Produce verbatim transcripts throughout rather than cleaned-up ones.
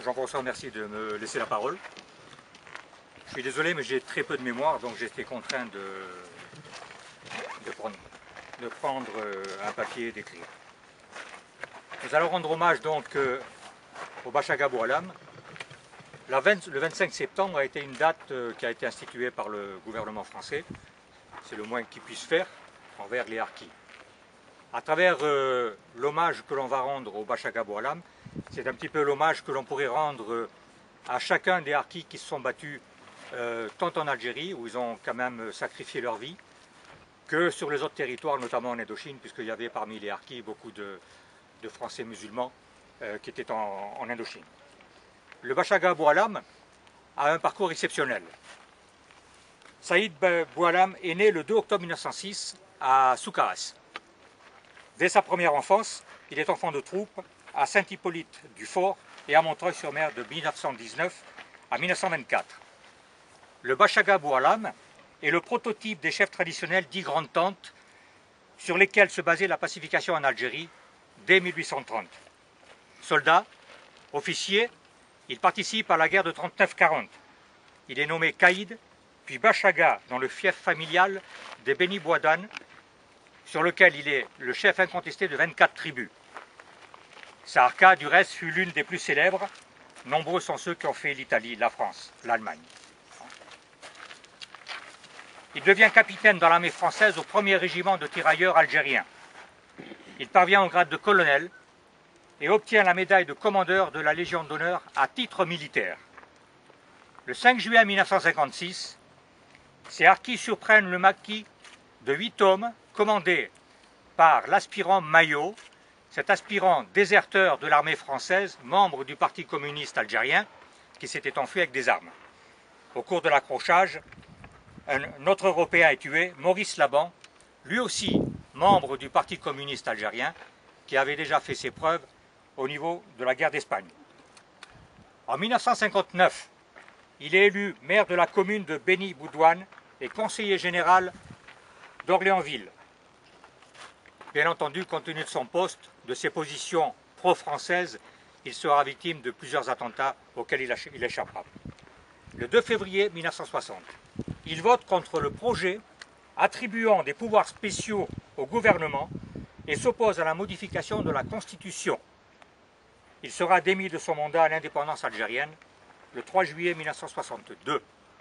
Jean-François, merci de me laisser la parole. Je suis désolé, mais j'ai très peu de mémoire, donc j'ai été contraint de, de prendre, de prendre un papier et d'écrire. Nous allons rendre hommage donc euh, au Bachaga Boualam. La vingt, le vingt-cinq septembre a été une date euh, qui a été instituée par le gouvernement français. C'est le moins qu'il puisse faire envers les harkis. À travers euh, l'hommage que l'on va rendre au Bachaga Boualam, c'est un petit peu l'hommage que l'on pourrait rendre euh, à chacun des harkis qui se sont battus euh, tant en Algérie, où ils ont quand même sacrifié leur vie, que sur les autres territoires, notamment en Indochine, puisqu'il y avait parmi les harkis beaucoup de, de Français musulmans euh, qui étaient en, en Indochine. Le Bachaga Boualam a un parcours exceptionnel. Saïd Boualam est né le deux octobre mille neuf cent six à Soukaras. Dès sa première enfance, il est enfant de troupe à Saint-Hippolyte-du-Fort et à Montreuil-sur-Mer de mille neuf cent dix-neuf à mille neuf cent vingt-quatre. Le Bachaga Boualam est le prototype des chefs traditionnels dits grandes tantes sur lesquels se basait la pacification en Algérie dès mille huit cent trente. Soldat, officier, il participe à la guerre de trente-neuf quarante. Il est nommé Caïd, puis Bachaga dans le fief familial des Beni Bouadane, sur lequel il est le chef incontesté de vingt-quatre tribus. Sa harka, du reste, fut l'une des plus célèbres. Nombreux sont ceux qui ont fait l'Italie, la France, l'Allemagne. Il devient capitaine dans l'armée française au premier régiment de tirailleurs algériens. Il parvient au grade de colonel et obtient la médaille de commandeur de la Légion d'honneur à titre militaire. Le cinq juillet mille neuf cent cinquante-six, ces harkis surprennent le maquis de huit hommes commandé par l'aspirant Maillot, cet aspirant déserteur de l'armée française, membre du Parti communiste algérien, qui s'était enfui avec des armes. Au cours de l'accrochage, un autre Européen est tué, Maurice Laban, lui aussi membre du Parti communiste algérien, qui avait déjà fait ses preuves au niveau de la guerre d'Espagne. En mille neuf cent cinquante-neuf, il est élu maire de la commune de Beni Boudouane et conseiller général d'Orléansville. Bien entendu, compte tenu de son poste, de ses positions pro-françaises, il sera victime de plusieurs attentats auxquels il échappera. Le deux février mille neuf cent soixante, il vote contre le projet attribuant des pouvoirs spéciaux au gouvernement et s'oppose à la modification de la Constitution. Il sera démis de son mandat à l'indépendance algérienne le trois juillet mille neuf cent soixante-deux.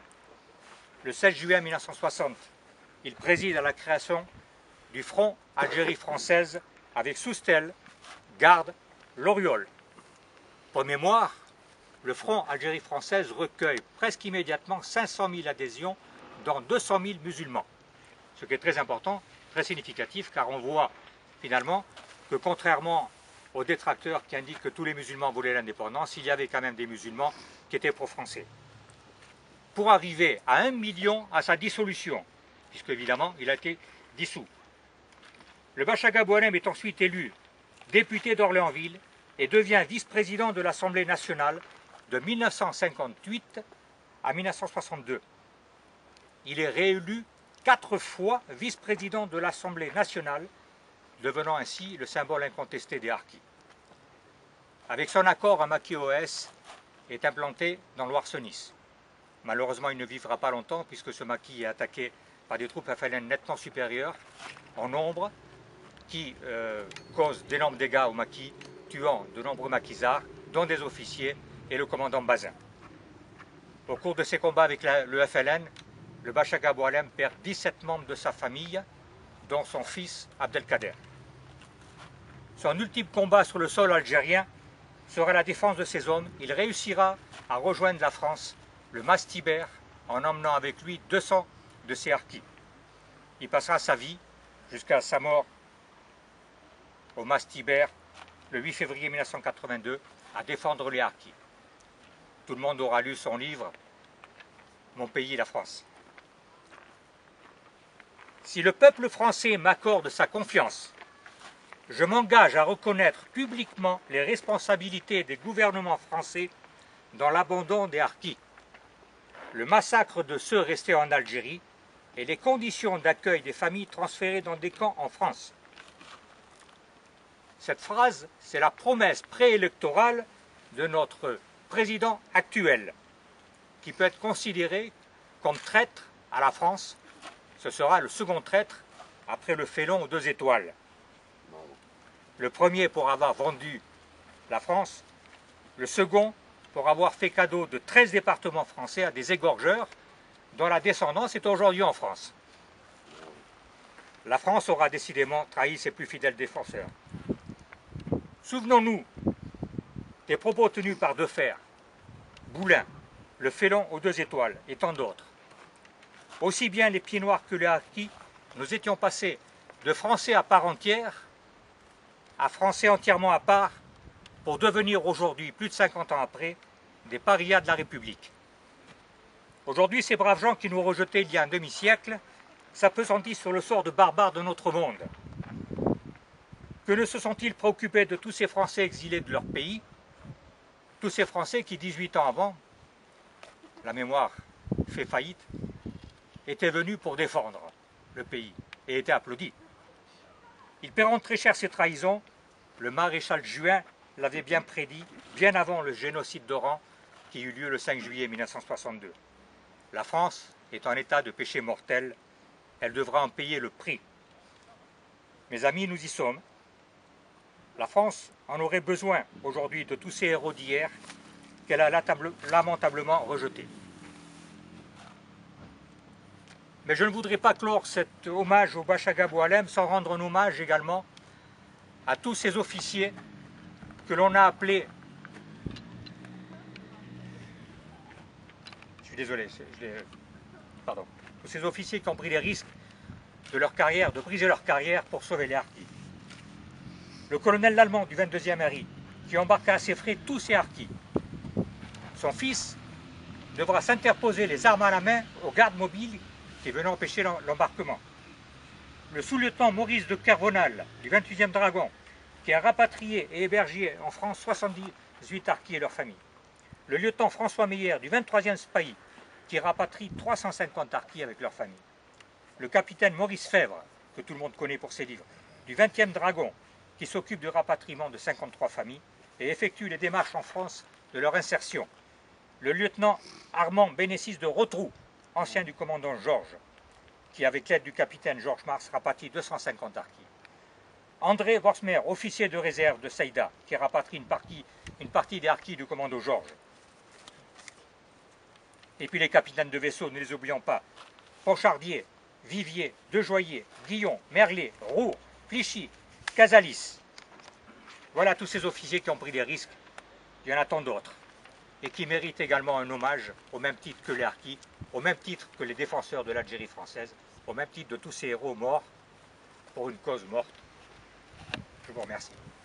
Le seize juillet mille neuf cent soixante, il préside à la création du Front Algérie française avec Soustelle, Garde, Loriol. Pour mémoire, le Front Algérie française recueille presque immédiatement cinq cent mille adhésions, dont deux cent mille musulmans. Ce qui est très important, très significatif, car on voit finalement que contrairement aux détracteurs qui indiquent que tous les musulmans voulaient l'indépendance, il y avait quand même des musulmans qui étaient pro-français. Pour arriver à un million à sa dissolution, puisque évidemment il a été dissous. Le Bachaga Boualam est ensuite élu député d'Orléansville et devient vice-président de l'Assemblée nationale de mille neuf cent cinquante-huit à mille neuf cent soixante-deux. Il est réélu quatre fois vice-président de l'Assemblée nationale, devenant ainsi le symbole incontesté des harkis. Avec son accord, un maquis O S est implanté dans l'Oarsenis. Malheureusement, il ne vivra pas longtemps puisque ce maquis est attaqué par des troupes F L N nettement supérieures en nombre qui euh, causent d'énormes dégâts au maquis, tuant de nombreux maquisards, dont des officiers et le commandant Bazin. Au cours de ces combats avec la, le F L N, le Bachaga Boualam perd dix-sept membres de sa famille, dont son fils Abdelkader. Son ultime combat sur le sol algérien sera la défense de ses hommes. Il réussira à rejoindre la France, le Mastibert, en emmenant avec lui deux cents de ses harkis. Il passera sa vie, jusqu'à sa mort au Mastibert, le huit février mille neuf cent quatre-vingt-deux, à défendre les harkis. Tout le monde aura lu son livre « Mon pays, la France ». Si le peuple français m'accorde sa confiance, je m'engage à reconnaître publiquement les responsabilités des gouvernements français dans l'abandon des harkis, le massacre de ceux restés en Algérie et les conditions d'accueil des familles transférées dans des camps en France. Cette phrase, c'est la promesse préélectorale de notre président actuel, qui peut être considéré comme traître à la France. Ce sera le second traître après le félon aux deux étoiles. Le premier pour avoir vendu la France, le second pour avoir fait cadeau de treize départements français à des égorgeurs dont la descendance est aujourd'hui en France. La France aura décidément trahi ses plus fidèles défenseurs. Souvenons-nous des propos tenus par Defer, Boulin, le félon aux deux étoiles et tant d'autres. Aussi bien les pieds noirs que les harkis, nous étions passés de Français à part entière à Français entièrement à part pour devenir aujourd'hui, plus de cinquante ans après, des parias de la République. Aujourd'hui, ces braves gens qui nous rejetaient il y a un demi-siècle s'appesantissent sur le sort de barbares de notre monde. Que ne se sont-ils préoccupés de tous ces Français exilés de leur pays, tous ces Français qui, dix-huit ans avant, la mémoire fait faillite, étaient venus pour défendre le pays et étaient applaudis. Ils paieront très cher ces trahisons. Le maréchal Juin l'avait bien prédit, bien avant le génocide d'Oran qui eut lieu le cinq juillet mille neuf cent soixante-deux. La France est en état de péché mortel, elle devra en payer le prix. Mes amis, nous y sommes. La France en aurait besoin aujourd'hui de tous ces héros d'hier qu'elle a lamentablement rejetés. Mais je ne voudrais pas clore cet hommage au Bachaga Boualem sans rendre un hommage également à tous ces officiers que l'on a appelés, je suis désolé, je pardon, tous ces officiers qui ont pris les risques de leur carrière, de briser leur carrière pour sauver les harkis. Le colonel Lallemand du vingt-deuxième R I, qui embarqua à ses frais tous ses harkis. Son fils devra s'interposer les armes à la main aux gardes mobiles qui venaient empêcher l'embarquement. Le sous-lieutenant Maurice de Kervonal du vingt-huitième Dragon, qui a rapatrié et hébergé en France soixante-dix-huit harkis et leurs familles. Le lieutenant François Meyer du vingt-troisième Spahi, qui rapatrie trois cent cinquante harkis avec leurs familles. Le capitaine Maurice Fèvre, que tout le monde connaît pour ses livres, du vingtième Dragon, qui s'occupe du rapatriement de cinquante-trois familles et effectue les démarches en France de leur insertion. Le lieutenant Armand Bénessis de Rotrou, ancien du commandant Georges, qui avec l'aide du capitaine Georges Mars rapatrie deux cent cinquante harkis. André Borsmer, officier de réserve de Saïda, qui rapatrie une partie, une partie des harkis du commando Georges. Et puis les capitaines de vaisseau, ne les oublions pas, Ponchardier, Vivier, Dejoyer, Guillon, Merlet, Roux, Clichy, Casalis. Voilà tous ces officiers qui ont pris des risques, il y en a tant d'autres, et qui méritent également un hommage au même titre que les harkis, au même titre que les défenseurs de l'Algérie française, au même titre de tous ces héros morts pour une cause morte. Je vous remercie.